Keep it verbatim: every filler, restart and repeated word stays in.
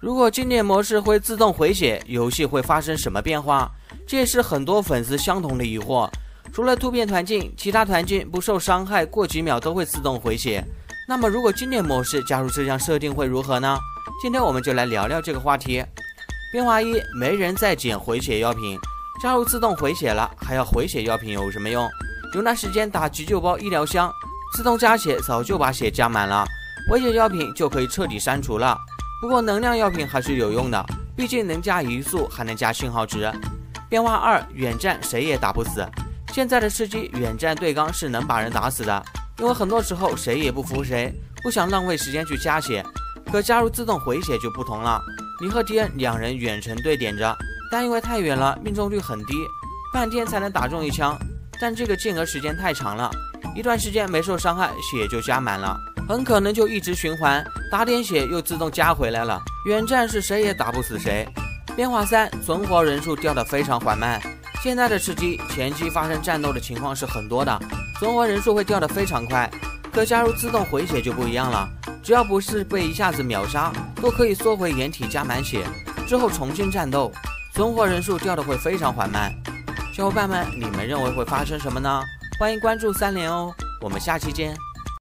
如果经典模式会自动回血，游戏会发生什么变化？这也是很多粉丝相同的疑惑。除了突变团境，其他团境不受伤害，过几秒都会自动回血。那么如果经典模式加入这项设定会如何呢？今天我们就来聊聊这个话题。变化一，没人再捡回血药品，加入自动回血了，还要回血药品有什么用？有段时间打急救包医疗箱，自动加血早就把血加满了，回血药品就可以彻底删除了。不过能量药品还是有用的，毕竟能加移速，还能加信号值。变化二，远战谁也打不死。现在的吃鸡远战对刚是能把人打死的，因为很多时候谁也不服谁，不想浪费时间去加血。可加入自动回血就不同了，你和敌人两人远程对点着，但因为太远了，命中率很低，半天才能打中一枪，但这个间隔时间太长了，一段时间没受伤害，血就加满了，很可能就一直循环，打点血又自动加回来了。远战是谁也打不死谁。变化三，存活人数掉得非常缓慢。现在的吃鸡前期发生战斗的情况是很多的，存活人数会掉得非常快。可加入自动回血就不一样了，只要不是被一下子秒杀，都可以缩回掩体加满血，之后重新战斗，存活人数掉得会非常缓慢。小伙伴们，你们认为会发生什么呢？欢迎关注三连哦，我们下期见。